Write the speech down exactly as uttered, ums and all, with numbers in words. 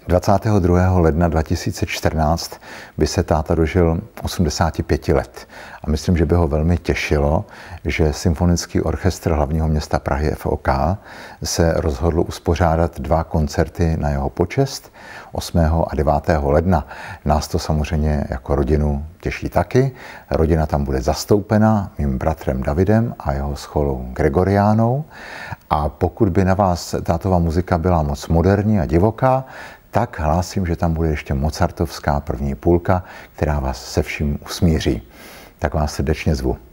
dvacátého druhého ledna dva tisíce čtrnáct by se táta dožil osmdesáti pěti let. A myslím, že by ho velmi těšilo, že Symfonický orchestr hlavního města Prahy F O K se rozhodl uspořádat dva koncerty na jeho počest osmého a devátého ledna. Nás to samozřejmě jako rodinu těší taky. Rodina tam bude zastoupena mým bratrem Davidem a jeho scholou Gregoriánou. A pokud by na vás tátová muzika byla moc moderní a divoká, tak hlásím, že tam bude ještě mozartovská první půlka, která vás se vším usmíří. Tak vás srdečně zvu.